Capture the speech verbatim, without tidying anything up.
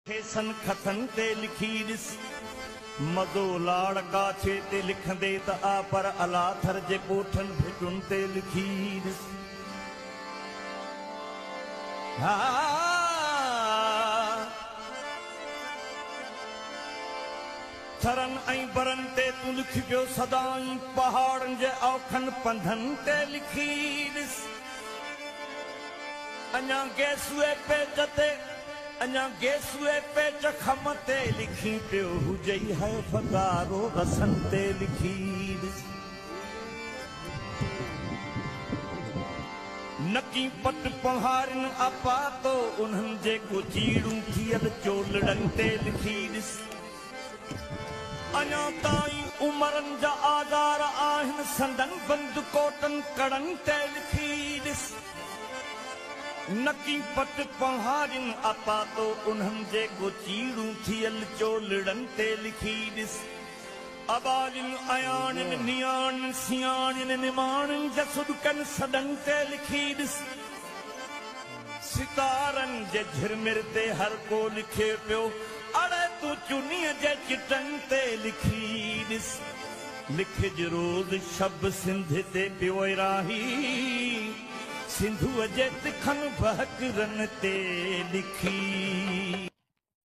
खेसन खतन ते लिखी दिस मदो लाड़ काछे ते लिखंदे त आ पर अलाथर जे कोठन भिटुन ते लिखी दिस हा थरन ऐं बरन ते तू लिख पियो सदाई पहाड़न जे औखन पंधन ते लिखी दिस अञा गेसुए पेच ते अञा गेसुए पेच खम ते लिखी पियो हुजई है फगारो रसन ते लिखी दिस नकी पट पहाड़न अपा तो उन्हनि जे को चीड़ू थियल चोलड़न ते लिखी दिस अञा ताईं उमरन जा आगार आहिन संदन बंद कोटन कड़न ते लिखी दिस नकी पट पहाड़िन अपा तो उन्हनि जे को चीड़ू थियल चोलड़न ते लिखी दिस अबालिन अयानिन नियानिन सियानिन निमानिन जसुडकन सदन ते लिखी दिस सितारन जे झिरमिर ते हर को लिखे पियो अड़े तू चुनीअ जे चिटन ते लिखी दिस लिख रोज शब सिंध ते पियो राही सिंधु जे तिखन बहकरन ते लिखी।